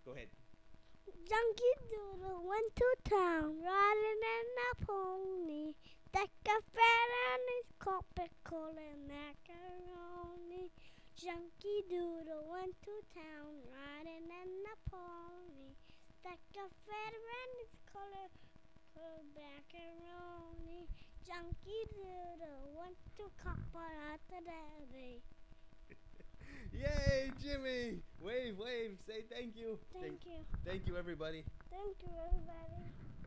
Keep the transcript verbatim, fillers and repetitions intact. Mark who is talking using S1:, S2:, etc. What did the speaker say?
S1: Go ahead.
S2: Yanky Doodle went to town riding in a pony. Stuck a fat on his Coca-Cola macaroni. Yanky Doodle went to town riding in a pony. Stuck a fat on his Coca-Cola macaroni. Yanky Doodle went to copper at the dairy.
S1: Yay, Jimmy! Wave, wave. Say thank you.
S2: Thank you.
S1: Thank you, everybody.
S2: Thank you, everybody.